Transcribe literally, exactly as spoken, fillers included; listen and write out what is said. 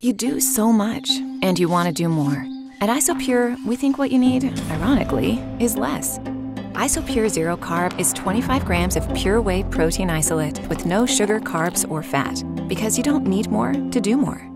You do so much, and you want to do more. At Isopure, we think what you need, ironically, is less. Isopure Zero Carb is twenty-five grams of pure whey protein isolate with no sugar, carbs, or fat, because you don't need more to do more.